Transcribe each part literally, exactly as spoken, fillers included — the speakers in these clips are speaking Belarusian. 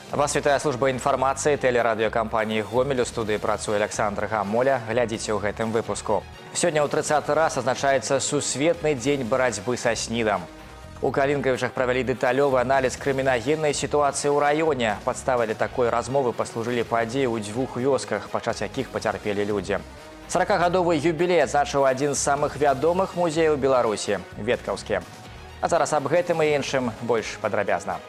Вас вітае служба інфармацыі тэлерадыёкампаніі «Гомель». У студыі працуе Александр Гамоля. Глядзіце ў гэтым выпуску. Сёння ў трыццаты раз азначаецца сусветны дзень барацьбы са снідам. У Калінкавічах правялі дэталёвы аналіз крымінагеннай сітуацыі ў раёне. Падставай для такой размовы паслужылі падзеі ў дзвюх вёсках, падчас якіх пацярпелі людзі. саракагадовы юбілей адзначыў адзін з самых вядомых музеяў Беларусі – Веткаўскі. А зараз аб гэтым і іншым больш падрабязна.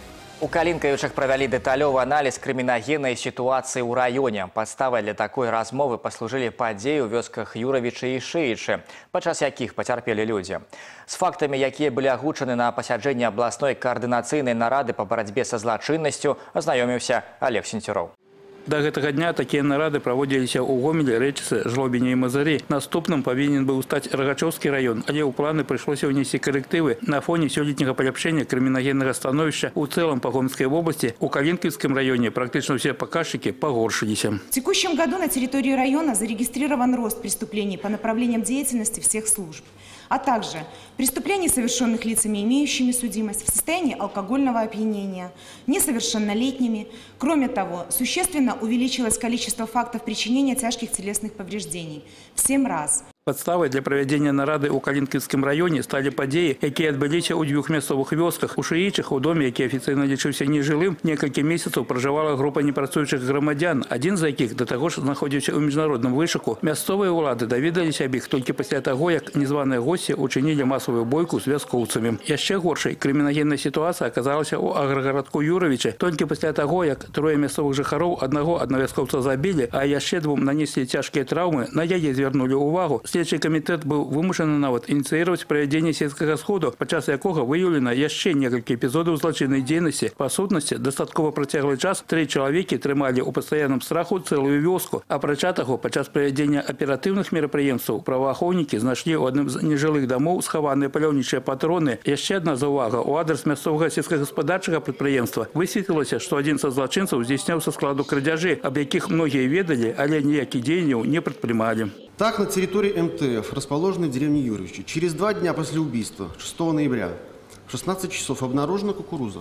У Калінкавічах правялі дэталёвы аналіз крымінагеннай сітуацыі ў раёне. Падставай для такой размовы паслужылі падзеі ў вёсках Юравічы і Шыічы, падчас якіх пацярпелі людзі. З фактамі, якія былі агучаны на пасяджэнні абласной каардынацыйнай нарады па барацьбе са злачыннасцю, азнаёміўся Олег Сенцюроў. До гэтага дня такія нарады праводзіліся ў Гомелі, Рэчыцы, Жлобіне і Мазырі. Наступным павінен быў стаць Рагачоўскі раён, але ў планы прыйшлося ўнесці карэктывы на фоне сёлетняга паляпшэння крымінагеннага становішча ў цэлым па Гомельской области. У Калінкавскім раёне практычна все показчики погоршились. В текущем году на территории района зарегистрирован рост преступлений по направлениям деятельности всех служб, а также преступлений, совершенных лицами, имеющими судимость, в состоянии алкогольного опьянения, несовершеннолетними. Кроме того, существенно увеличилось количество фактов причинения тяжких телесных повреждений в семь раз. Подставой для проведения нарады у Калінкавскім районе стали падзеі, якія адбыліся ў дзвюх мясцовых вёсках. У Шыічах, у доме, які афіцыйна лічыўся нежылым, некалькі месяцаў пражывала група непрацуючых грамадзян, адзін з якіх да таго ж знаходзіўся ў міжнародным вышуку. Мясцовыя ўлады даведаліся аб іх толькі пасля таго, як незваныя госці учынілі масавую бойку з вяскоўцамі. Яшчэ горшай крымінагенная сітуацыя аказалася ў аграгарадку Юравічы толькі пасля таго, як трое мясцовых жыхароў аднаго аднавяскоўца забілі, а яшчэ двум нанеслі цяжкія траўмы, на яе звярнулі ўвагу. Следчий комитет был вымушаны нават инициировать проведение сельского сходу, падчас якога выявлено яшчэ некалькі эпизодов злочинной деятельности. По сутности, достатково протяглый час три человека трымали у постоянном страху целую вёску. Апрача таго, падчас проведения оперативных мерапрыемстваў праваахоўнікі знайшлі ў адным з нежилых домов схаваныя паляўнічыя патроны. Яшчэ одна заўвага у адрес мясцовага сельскагаспадарчага прадпрыемства. Высветлілася, што адзін са злачынцаў здзяйсняў са складу крадзяжы, аб якіх многія ведалі, але ніякіх дзеянняў не прадпрымалі. Так, на территории эм тэ эф, расположенной в деревне Юровичи, через два дня после убийства, шестого ноября, в шестнадцать часов обнаружена кукуруза.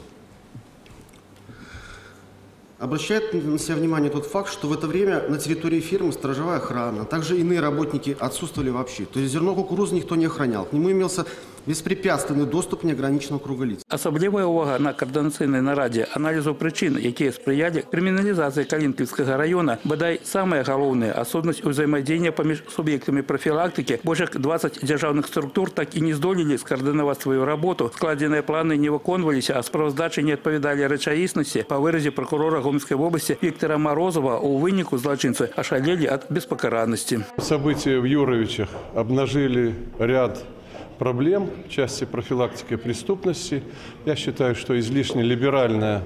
Обращает на себя внимание тот факт, что в это время на территории фирмы сторожевая охрана, а также иные работники отсутствовали вообще. То есть зерно кукурузы никто не охранял. К нему имелся беспрепятственный доступ неограниченного круга лиц. Асаблівая увага на координаційнай нараде анализу причин, якія спрыялі криминализации Калінкавскага района. Бадай самая галоўная асобнасць узаемадзеяння паміж субъектами профилактики. Больш як двадцать державных структур так и не здолелі скоординировать свою работу. Складенные планы не выконваліся, а справаздачы не адпавядалі рэчаіснасці. По выразе прокурора Гомельской области Виктора Морозова, у выніку злочинцы ошалели от беспокаранности. События в Юровичах обнажили ряд проблем в части профилактики преступности. Я считаю, что излишне либеральная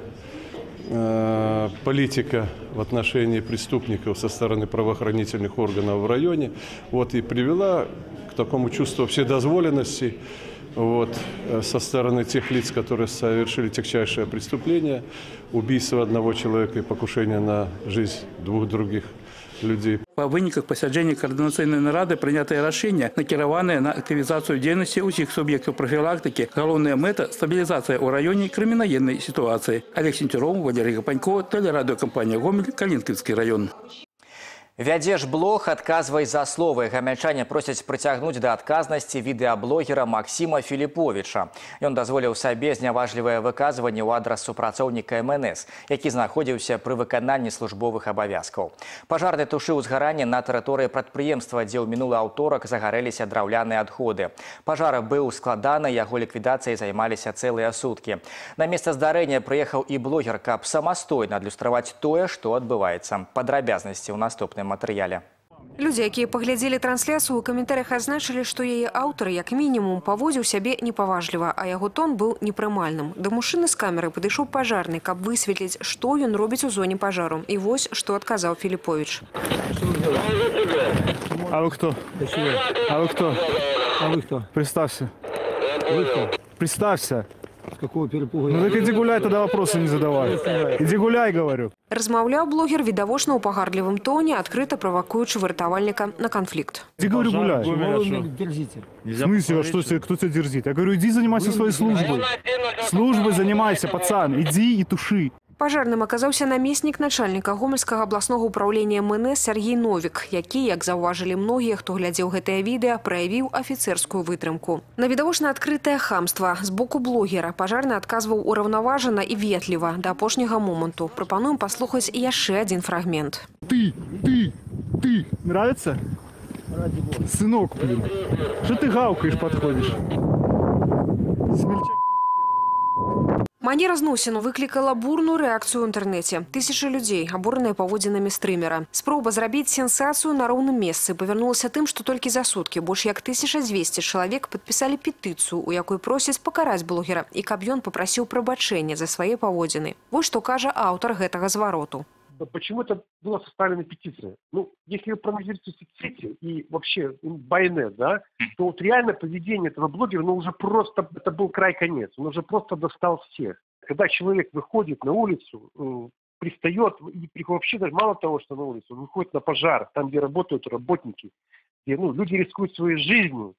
э, политика в отношении преступников со стороны правоохранительных органов в районе вот, и привела к такому чувству вседозволенности вот, со стороны тех лиц, которые совершили тягчайшее преступление, убийство одного человека и покушение на жизнь двух других людей. По выниках пасяджэння координацыйнай нарады прынятыя рашэння, накіраваныя на актывізацыю дзейнасці ўсіх суб'ектаў профілактыкі. Галоўная мэта – стабілізацыя ў раёне крымінагеннай сітуацыі. Олег Сенцюроў, Валерий Гапанько, тэлерадыёкампанія «Гомель», Калінкавскі раён. Вядзеш блог, адказвай за словы. Гамяльчане просяць прыцягнуць да адказнасці відэаблогера Максима Філіповіча. Ён дазволіў сабе зняважлівае выказванне ў адрас супрацоўніка эм эн эс, які знаходзіўся пры выкананні службовых абавязкаў. Пажарны тушыў узгаранне на тэрыторыі прадпрыемства, дзе ў мінулы аўторак загарэліся драўляныя адходы. Пажар быў складаны, яго ліквідацыяй займаліся цэлыя суткі. На месца здарэння прыехаў і блогер, каб самастойна адлюстраваць тое, што адбываецца. Падрабязнасці ў наступным матэрыяле. Людзі, якія паглядзелі трансляцыю, у каментарях азначылі, што яе аўтар як мінімум паводзіў сябе непаважліва, а яго тон быў непрымальным. Да мужчыны з камеры падышоў пажарны, каб высветліць, што ён робіць у зоне пажару. І вось, што адказаў Філіповіч. А вы кто? А вы кто? А вы кто? Представься. Вы кто? Представься. С какого перепуга? Ну так иди гуляй, тогда вопросы не задавай. Иди гуляй, говорю. Размаўляў блогер відавочна ў пагарлівым тоне, адкрыта правакуючы выратавальніка на конфликт. Иди, говорю, гуляй. В смысле, а что, кто тебя дерзит? Я говорю, иди занимайся своей службой. Службой занимайся, пацан. Иди и туши. Пажарным аказаўся намеснік начальніка гомельскага абласнога ўпраўлення эм эн эс Сергей Новік, які, як заўважылі многія, хто глядзеў гэтае відэа, праявіў афіцэрскую вытрымку. На відавочна адкрытае хамства з боку блогера пажарны адказваў ураўнаважана і ветліва да апошняга моманту. Прапануем паслухаць яшчэ адзін фрагмент. Ты, ты, ты. Нравится? Ради Бога. Сынок, блин. Что ты гавкаешь, подходишь? Смельчак. Манера зносіну выклікала бурную рэакцыю ў інтэрнэце. Тысячы людзей, абураныя паводзінамі стрымера. Спроба зрабіць сенсацыю на роўным месцы павярнулася тым, што толькі за суткі больш як тысяча дзвесце чалавек падпісалі петыцыю, у якой просяць пакараць блогера і каб ён папрасіў прабачэння за свае паводзіны. Вось што кажа аўтар гэтага звароту. Почему это была составлена петиция? Ну, если вы проанализируете соцсети и вообще байнет, да, то вот реально поведение этого блогера, ну, уже просто, это был край-конец, он уже просто достал всех. Когда человек выходит на улицу, э, пристает, и вообще даже мало того, что на улицу, он выходит на пожар, там, где работают работники, где, ну, люди рискуют своей жизнью,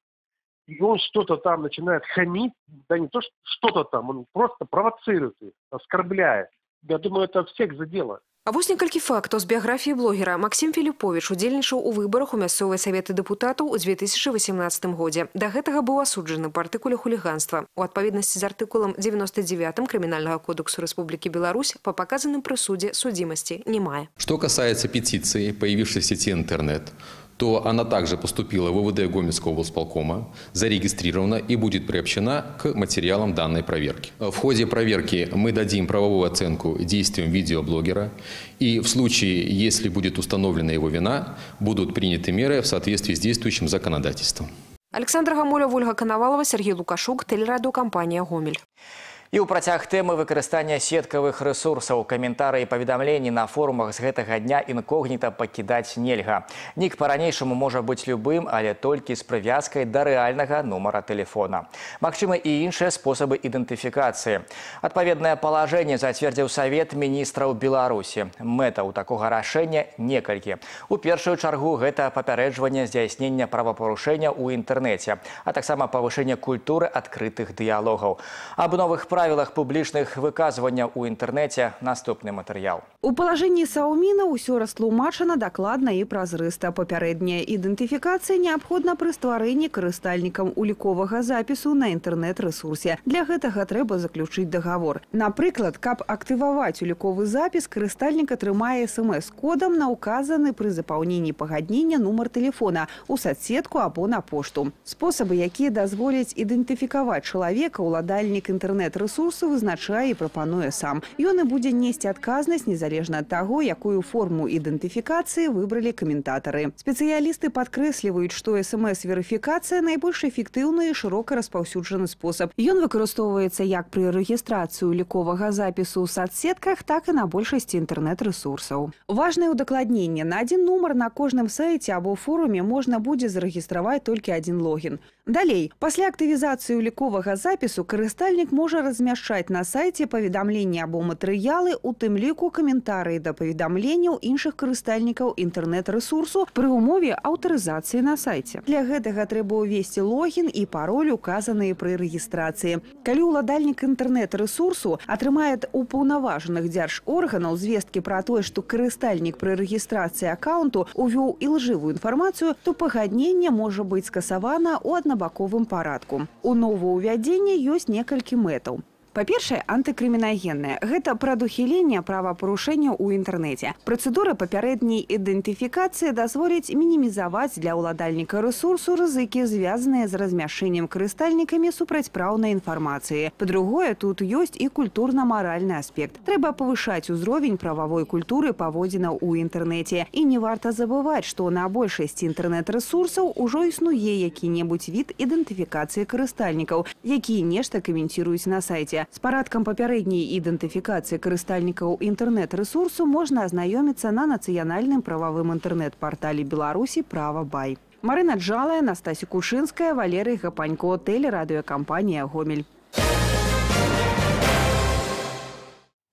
и он что-то там начинает хамить, да не то, что что-то там, он просто провоцирует их, оскорбляет. Я думаю, это всех задело. А вось некалькі фактаў з біяграфіі блогера. Максим Філіповіч удзельнічаў у выбарах у мясцовыя саветы дэпутатаў у две тысячи восемнадцатым годзе. Да гэтага быў асуджаны па артыкуле хуліганства. У адпаведнасці з артыкулам девяносто девятым Крымінальнага кодексу Республики Беларусь по показанным прысудзе судимости не мае. Что касается петиции, появившейся в сети интернет, то она также поступила в ОВД Гомельского облсполкома, зарегистрирована и будет приобщена к материалам данной проверки. В ходе проверки мы дадим правовую оценку действиям видеоблогера, и в случае, если будет установлена его вина, будут приняты меры в соответствии с действующим законодательством. Александр Гамоля, Ольга Коновалова, Сергей Лукашук, телерадиокомпания «Гомель». І ў працяг тэмы выкарыстання сеткавых рэсурсаў, каментары і паведамленні на форумах з гэтага дня інкогніта пакідаць нельга. Нік па-ранейшаму можа быць любым, але толькі з прывязкай да рэальнага нумара тэлефона. Магчыма і іншыя спосабы ідэнтыфікацыі. Адпаведнае палажэнне зацвердзіў Савет міністраў Беларусі. Мэтаў такога рашэння некалькі. У першую чаргу гэта папярэджванне здзяйснення правапарушэння ў інтэрнэце, а таксама павышэнне культуры адкрытых дыялогаў. Аб новых правілах правилах публічных выказванняў у інтэрнэце наступны матэрыял. У палажэнні Сауміна ўсё растлумачана дакладна і празрыста. Папярэдняя ідэнтыфікацыя неабходна пры стварэнні карыстальнікам уліковага запісу на інтэрнэт-рэсурсе. Для гэтага трэба заключыць дагавор. Напрыклад, каб актываваць уліковы запіс, карыстальнік атрымае эс эм эс-кодам на указаны пры запаўненні пагаднення нумар тэлефона у соцсетку або на пошту. Спосабы, якія дазволяць ідэнтыфікаваць чалавека, уладальнік інтэрнэт-рэсурсу Ресурсы вызначае і прапануе сам. Ён і будзе несці адказнасць незалежна ад таго, якую форму ідэнтыфікацыі выбралі каментатары. Спецыялісты падкрэсліваюць, што эс эм эс-верыфікацыя найбольш эфектыўны і шырока распаўсюджаны спосаб. Ён выкарыстоўваецца як пры рэгістрацыі уліковага запісу ў соцсетках, так і на большасці інтэрнэт-рэсурсаў. Важнае ўдакладненне. На адзін нумар на кожным сайце або форуме можна будзе зарэгістраваць толькі адзін логін. Далей, пасля актывізацыі уліковага запісу карыстальнік можа размяшчаць на сайце паведамленні або матэрыялы, у тым ліку каментарыі да паведамленняў іншых карыстальнікаў інтэрнэт-рэсурсу пры ўмове аўтарызацыі на сайце. Для гэтага трэба ўвесці логін і пароль, указаныя пры рэгістрацыі. Калі ўладальнік інтэрнэт-рэсурсу атрымае упаўнаважаных дзяржорганаў звесткі пра тое, што карыстальнік пры рэгістрацыі акаунту увёў ілжывую інфармацыю, то пагадненне можа быць скасавана ў аднабаковым парадку. У новаўвядзенні ёсць некалькі мэтаў. Па-першае, антыкрымінагеннае. Гэта прадухіленне правапарушэнняў у інтэрнэце. Працэдура папярэдняй ідэнтыфікацыі дазволіць мінімізаваць для ўладальніка рэсурсу рызыкі, звязаныя з размяшчэннем карыстальнікамі супрацьпраўнай інфармацыі. Па-другое, тут ёсць і культурна-маральны аспект. Трэба павышаць узровень прававой культуры паводзінаў у інтэрнэце. І не варта забываць, што на большасці інтэрнэт-рэсурсаў ужо існуе які-небудзь від ідэнтыфікацыі карыстальнікаў, якія нешта каменціруюць на сайце. З парадкам папярэдняй ідэнтыфікацыі карыстальнікаў інтэрнэт-рэсурсу можна азнаёміцца на нацыянальным прававым інтэрнэт-партале Беларусі «Права.бай». Марына Джалая, Настасья Кушинская, Валерий Гапанько, телерадиокомпания «Гомель».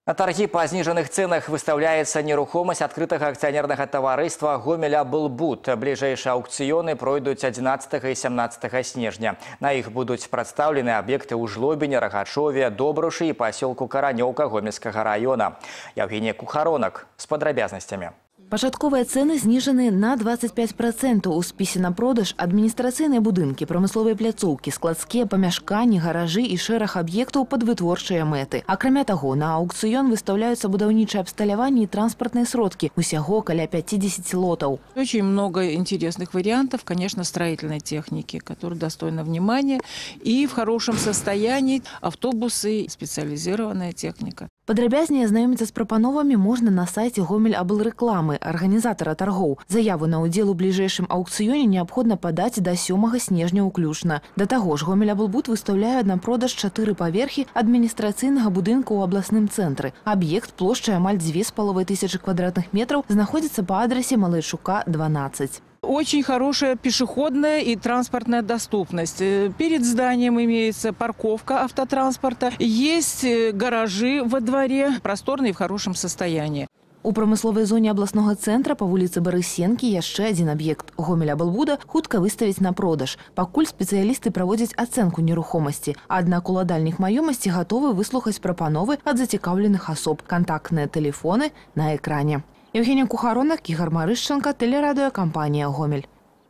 На торги по сниженных ценах выставляется нерухомость открытого акционерного товариства «Гомель-Аблбуд». Ближайшие аукционы пройдут одиннадцатого и семнадцатого снежня. На их будут представлены объекты у Жлобине, Рогачеве, Добруши и поселку Каранёўка Гомельского района. Евгения Кухаронок с подробязностями. Пачатковыя цены знижены на двадцать пять процентов. У спісе на продаж адміністрацыйныя будынкі, прамысловыя пляцоўкі, складскія памяшканні, гаражы і шэраг аб'ектаў пад вытворчыя мэты. Акрамя таго, на аукцыён выставляюцца будаўнічае абсталяванне і транспартныя сродкі. Усяго каля пятидесяти лотов. Очень много интересных вариантов, конечно, строительной техники, которая достойна внимания. И в хорошем состоянии автобусы, специализированная техника. Падрабязней азнаёміцца з прапановамі можна на сайце Гомель-Аблрекламы, арганізатара торгоў. Заяву на ўдзел у бліжэйшым аукцыёне неабходна падаць да сёмага снежня ўключна. Да таго ж Гомель-Аблбуд выстаўляе на продаж чатыры паверхі адміністрацыйнага будынка ў абласным цэнтры. Аб'ект плошчай амаль дзве з паловай тысячы квадратных метраў знаходзіцца па адрасе Малайчука, дванадцать. Очень хорошая пешеходная и транспортная доступность. Перед зданием имеется парковка автотранспорта. Есть гаражи во дворе, просторные и в хорошем состоянии. У прамысловай зоне абласнога цэнтра па вуліцы Барысенкі яшчэ адзін аб'ект Гомель-Аблбуда хутка выставіць на продаж. Пакуль спецыялісты праводзяць ацэнку нерухомасці. Аднак уладальнік маёмасці гатовы выслухаць прапановы ад зацікаўленых асоб. Кантактныя тэлефоны на экране. Евгения Кухаронок, Игорь Марышченко, телерадиокомпания «Гомель».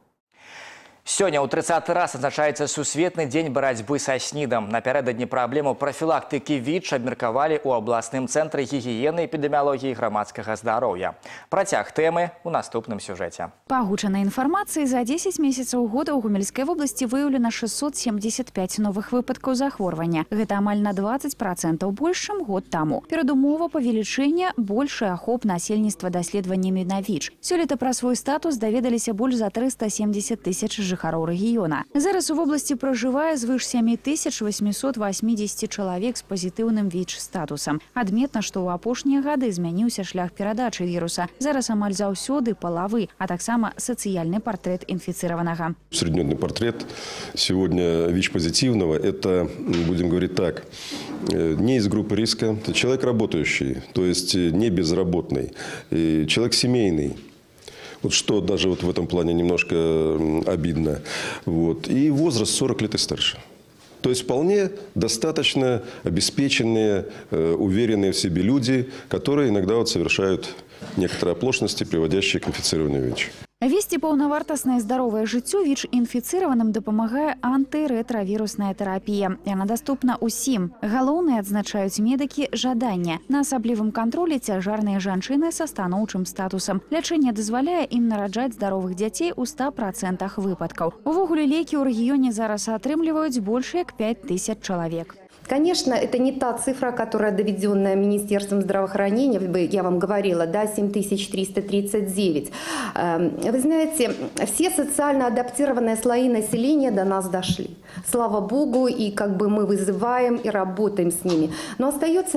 Сегодня у тридцатый раз отзначается Сусветны дзень борьбы со СНИДом. Напярэдадні праблему профилактики ВИЧ абмеркавалі у абласным цэнтры гігіены, эпидемиологии и громадского здоровья. Працяг темы у наступным сюжете. По агучанай информации, за десять месяцев года у Гомельской области выявлено шестьсот семьдесят пять новых выпадков захворвання. Это амаль на двадцать процентов больше, чем год тому. Перадумова павелічэння больше ахоп насельніцтва даследаваннямі на ВИЧ. Сёлета про свой статус даведаліся больш за триста семьдесят тысяч жыхароў региона. Зараз в области проживае звыш семи тысяч восьмисот восьмидесяти человек с позитивным ВИЧ-статусом. Адметна, что у апошнія гады змяніўся шлях перадачы вируса. Зараз амаль заўсёды палавы, а таксама социальный портрет инфицированного. Усредненный портрет сегодня ВИЧ-позитивного – это, будем говорить так, не из группы риска, это человек работающий, то есть не безработный, человек семейный. Вот что даже вот в этом плане немножко обидно. Вот. И возраст сорок лет и старше. То есть вполне достаточно обеспеченные, уверенные в себе люди, которые иногда вот совершают некоторые оплошности, приводящие к инфицированию ВИЧ. Вести паўнавартаснае здаровае жыццё ВИЧ-інфіцыраваным дапамагае антырэтравірусная тэрапія. Яна доступна ўсім. Галоўнае, адзначаюць медыкі, жадання. На асаблівым кантролі цяжарныя жанчыны са станоўчым статусам. Лячэнне дазваляе ім нараджаць здаровых дзяцей у ста процентах выпадкаў. Увогуле лекі ў рэгіёне зараз атрымліваюць больш як пять тысяч чалавек. Конечно, это не та цифра, которая доведенная Министерством здравоохранения, я вам говорила, да, семь тысяч триста тридцать девять. Вы знаете, все социально адаптированные слои населения до нас дошли. Слава Богу, и как бы мы вызываем и работаем с ними. Но остается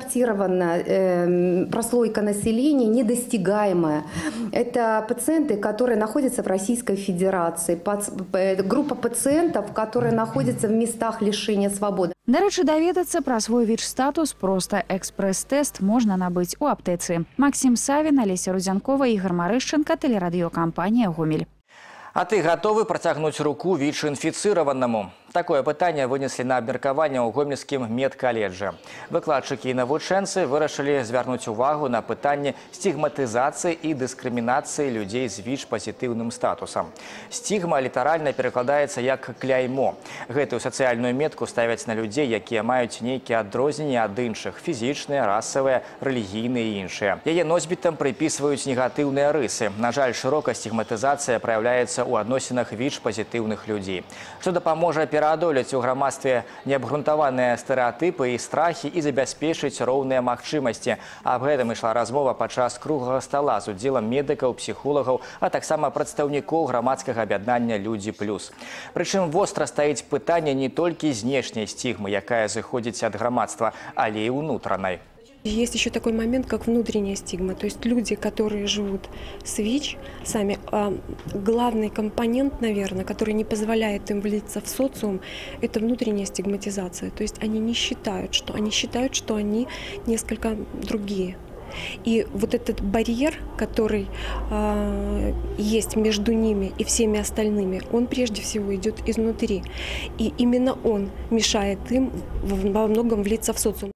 неадаптированная прослойка населения, недостигаемая. Это пациенты, которые находятся в Российской Федерации, группа пациентов, которые находятся в местах лишения свободы. До речі, даведацца пра свой ВИЧ-статус просто экспрэс-тэст можна набыць у аптэцы. Максим Савин, Олеся Рудзянкова, Игорь Марышченко, телерадиокомпания «Гомель». А ты готовы протягнуть руку ВИЧ-инфицированному? Такое пытанне вынесли на абмеркаванне ў гомельскім медкаледжы. Выкладчыкі і навучэнцы вырашылі звярнуць увагу на пытанне стигматизации и дискриминации людей с ВИЧ-позитивным статусом. Стигма літаральна перакладаецца як кляймо. Гэтую сацыяльную метку ставяць на людзей, якія маюць нейкія адрозненні ад іншых – фізічныя, расавыя, рэлігійныя і іншыя. Яе носьбітам прыпісваюць негатыўныя рысы. На жаль, шырока стигматизация проявляецца ў адносінах ВИЧ-позитивных людзей. Што дапаможа пераадолець у грамадстве неабгрунтаваныя стэрэатыпы і страхі і забяспечыць роўныя магчымасці. Аб гэтым ішла размова падчас круглага стала з удзелам медыкаў, псіхолагаў, а таксама прадстаўнікоў грамадскага аб'яднання «Людзі плюс». Прычым востра стаіць пытанне не толькі знешняй стігмы, якая зыходзіць ад грамадства, але і ўнутранай. Есть еще такой момент, как внутренняя стигма. То есть люди, которые живут с ВИЧ, сами главный компонент, наверное, который не позволяет им влиться в социум, это внутренняя стигматизация. То есть они не считают, что они считают, что они несколько другие. И вот этот барьер, который э, есть между ними и всеми остальными, он прежде всего идет изнутри. И именно он мешает им во многом влиться в социум.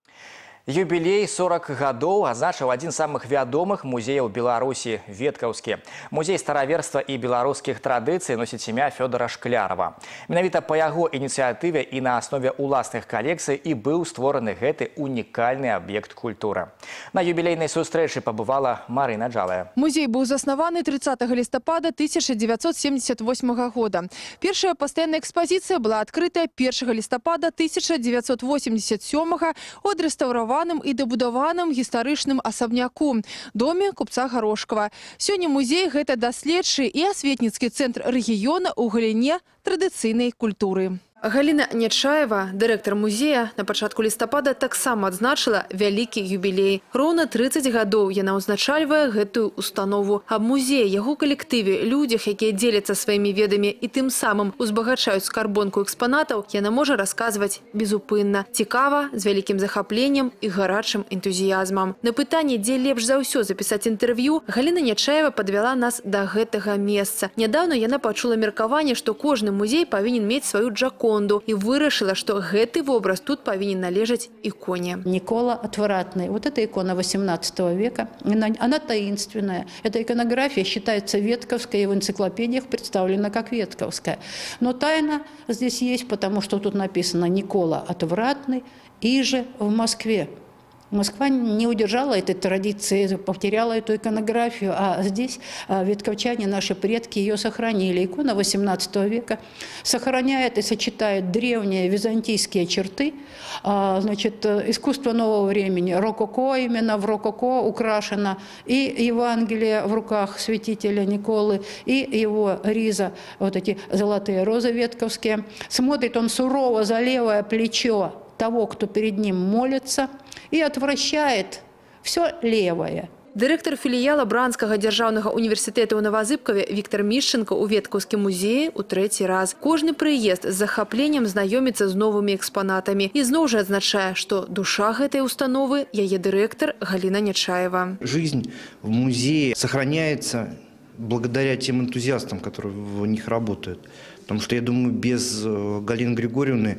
Юбилей сорок гадоў азначыў адзін з самых вядомых музеяў Беларусі – Веткаўскі. Музей стараверства і беларускіх традыцый носіць імя Фёдора Шклярова. Менавіта па яго ініцыятыве і на аснове ўласных калекцый і быў створаны гэты унікальны аб'ект культуры. На юбілейнай сустрэчы пабывала Марына Джалая. Музей быў заснаваны тридцатого лістапада тысяча девятьсот семьдесят восьмого года. Першая пастаянная экспазіцыя была адкрытая першага лістапада тысяча девятьсот восемьдесят сёмага у адрэстаўраваным і дабудаваным гістарычным асабняку – доме купца Горошкова. Сёння музей – гэта даследчы і асветніцкі цэнтр рэгіёна ў галіне традыцыйнай культуры. Галина Нечаева, директор музея, на пачатку лістапада таксама адзначыла вялікі юбілей. Роўна тридцать гадоў яна ўзначальвае гэтую установу. Аб музеі, яго калектыве, людзях, якія дзеляцца сваімі ведамі і тым самым узбагачаюць скарбонку экспанатаў, яна можа расказваць безупынна, цікава, з вялікім захапленнем і гарачым энтузіязмам. На пытанне, дзе лепш за ўсё запісаць інтэрв'ю, Галина Нечаева падвяла нас да гэтага месца. Нядаўна яна пачула меркаванне, што кожны музей павінен мець сваю джаконду и вырашила, что гэты образ тут повинен належать иконе. Никола Отвратный. Вот эта икона восемнадцатого века. Она, она таинственная. Эта иконография считается ветковской и в энциклопедиях представлена как ветковская. Но тайна здесь есть, потому что тут написано «Никола Отвратный, иже в Москве». Москва не удержала этой традиции, потеряла эту иконографию, а здесь ветковчане, наши предки, ее сохранили. Икона восемнадцатого века сохраняет и сочетает древние византийские черты, значит, искусство нового времени. Рококо, именно в рококо украшено и Евангелие в руках святителя Николы, и его риза, вот эти золотые розы ветковские. Смотрит он сурово за левое плечо того, кто перед ним молится, и отвращает все левое. Директор філіяла Бранскага дзяржаўнага універсітэта ў Новазыбкаве Віктор Мішченко ў Веткаўскім музеі ў трэці раз. Кожны прыезд з захапленнем знаёміцца з новымі экспанатамі. І зноў жа адзначае, што душа гэтай установы – яе дырэктар Галина Нечаева. Жизнь в музее сохраняется благодаря тем энтузиастам, которые в них работают. Потому что, я думаю, без Галины Григорьевны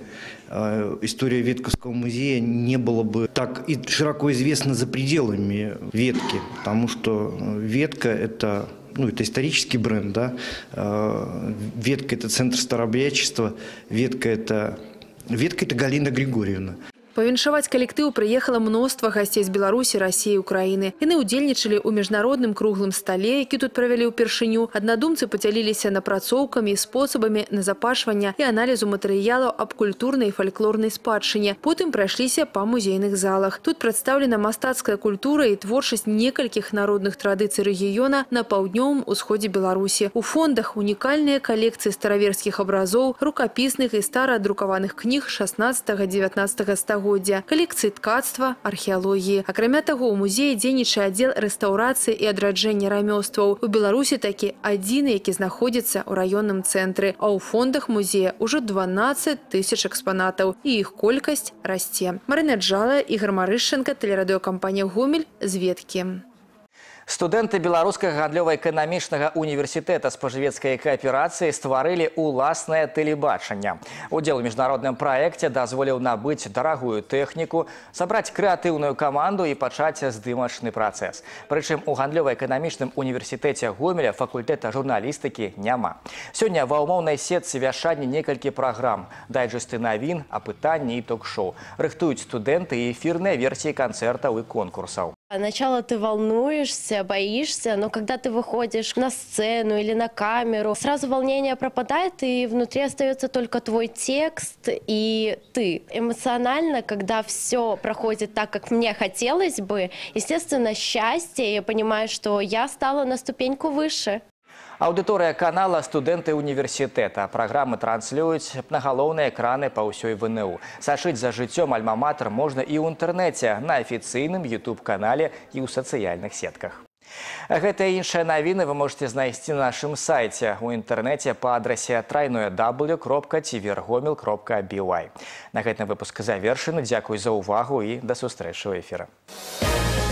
история Ветковского музея не была бы так и широко известна за пределами Ветки. Потому что Ветка – это, ну, это исторический бренд, да? Ветка – это центр старообрядчества, Ветка – это, Ветка – это Галина Григорьевна. Павіншаваць калектыў прыехала мноства гасцей з Беларусі, Расіі, Украіны. Яны ўдзельнічалі ў міжнародным круглым стале, які тут правялі ўпершыню. Аднадумцы падзяліліся напрацоўкамі, спосабамі назапашвання і аналізу матэрыялаў аб культурнай і фальклорнай спадчыне. Потым прайшліся па музейных залах. Тут прадстаўлена мастацкая культура і творчасць некалькіх народных традыцый рэгіёна на паўднёвым усходзе Беларусі. У фондах унікальныя калекцыі стараверскіх абразоў, рукапісных і старадрукаваных кніг шаснаццатага-дзевятнаццатага стагоддзя. Калекцыі ткацтва, археалогіі. Акрамя таго, у музеі дзейнічае аддзел рэстаўрацыі і адраджэння рамёстваў. У Беларусі такі адзіны, які знаходзіцца ў раённым цэнтры. А ў фондах музея ўжо дванаццаць тысяч экспанатаў. І іх колькасць расце. Марына Джалая, Ігор Марышченко, тэлерадыёкампанія «Гомель», з Веткі. Студэнты Беларускага гандлёва-эканамічнага універсітэта спажывецкай кааперацыі стварылі ўласнае тэлебачанне. Удзел у міжнародным праекце дазволіў набыць дарагую тэхніку, сабраць крэатыўную каманду і пачаць здымачны працэс. Прычым у гандлёва-эканамічным універсітэце Гомеля факультэта журналістыкі няма. Сёння ва ўмоўнай сетцы вяшання некалькі праграм, дайджэсты навін, апытанні і ток-шоу. Рыхтуюць студэнты і эфірныя версіі канцэртаў і конкурсаў. Сначала ты волнуешься, боишься, но когда ты выходишь на сцену или на камеру, сразу волнение пропадает, и внутри остается только твой текст и ты. Эмоционально, когда все проходит так, как мне хотелось бы, естественно, счастье, я понимаю, что я стала на ступеньку выше. Аўдыторыя канала «Студэнты універсітэта». Праграмы транслююць на галоўныя экраны па ўсёй ВНУ. Сачыць за жыццём альма-матэр можна і ў інтэрнэце, на афіцыйным ютуб-канале і ў сацыяльных сетках. Гэта і іншыя навіны вы можете знайсці на нашым сайце у інтэрнэце па адрасе трайное дабл ю кропка цівергомел кропка би вай. На гэтым выпуск завершаны. Дзякуй за ўвагу і да сустрэчы ў эфіры.